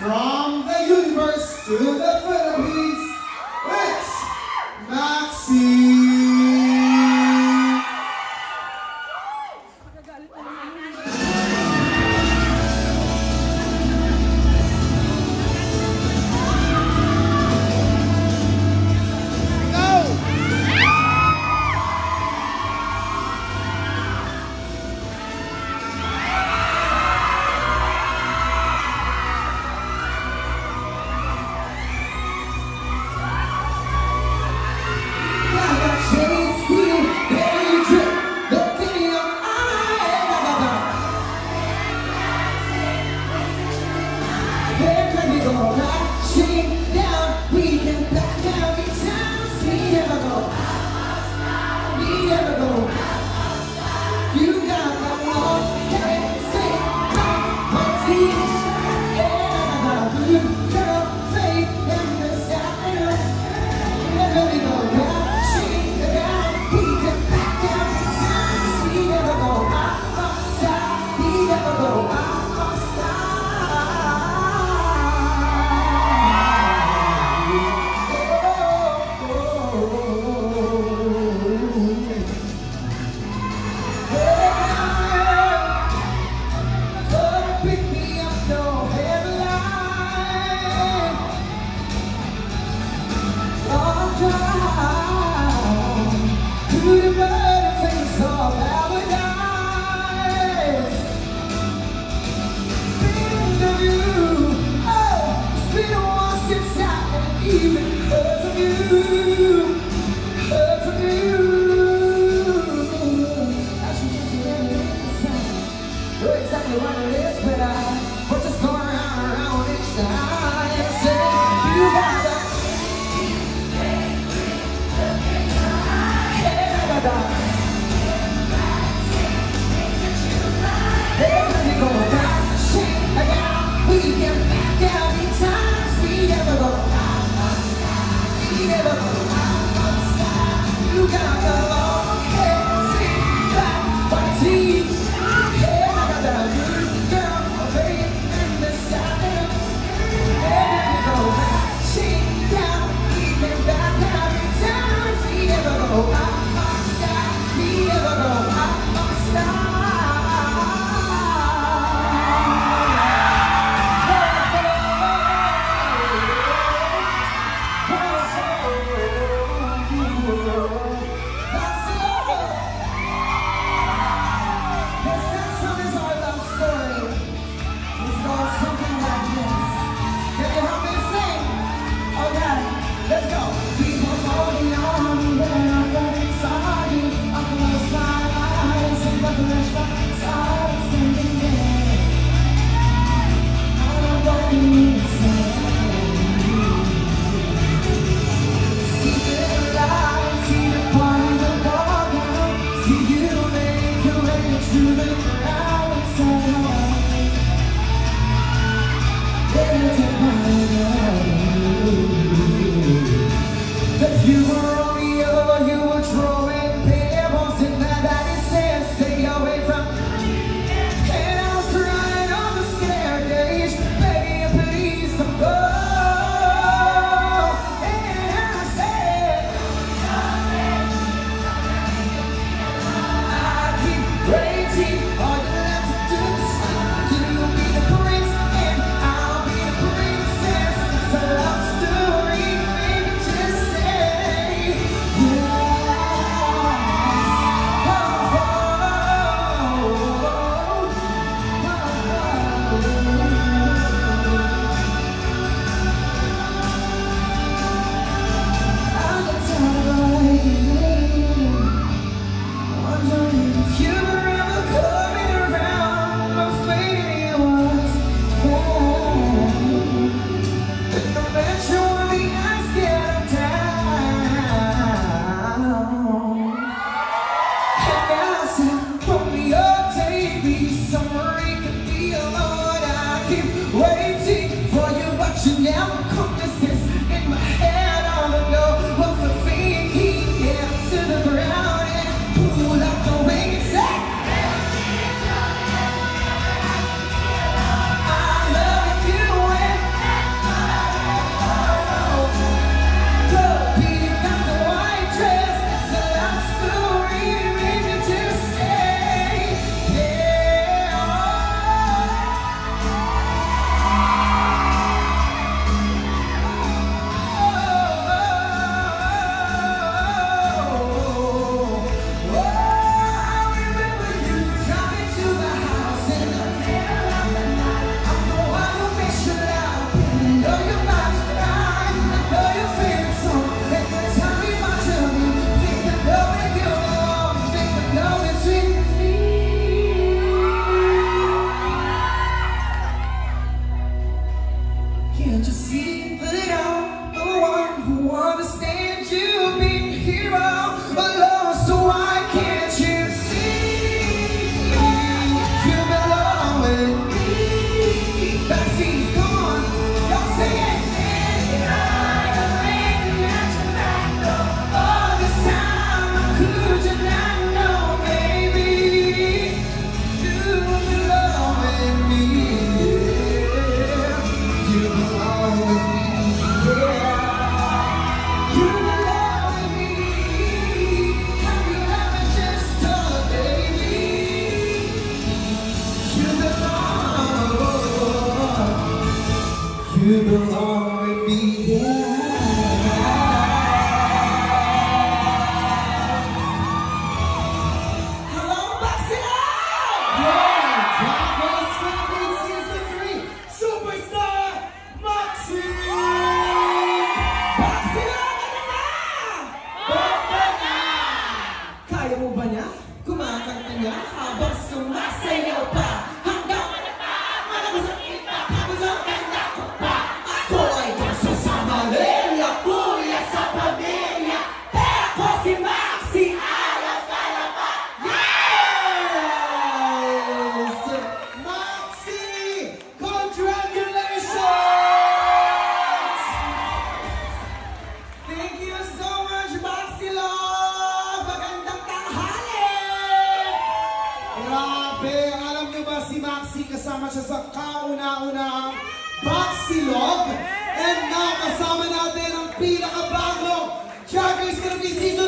from the universe to the Philippines, it's Maxi. you belong with me, yeah. Hello, Maxilo! Yeah, Dragons Philippines Season 3 Superstar Maxine! Maxilo, ano na? Bomba na! Kaya mo ba niya? Kumakanta niya habang sumasayaw pa. Hanggang malakas ang itak, habang ang kanya ko pa. Ako ay gusto sa Manila, kuya sa pamilya. Pero ako si Maxie, alam ka na ba? Yes! Maxie! Congratulations! Thank you so much, Maxilo! Magandang tanghali! Grabe! Alam niyo ba si Maxie kasama siya sa kauna-unahang Baxilog? And now kasama natin ang pinakabagong Dragons Philippines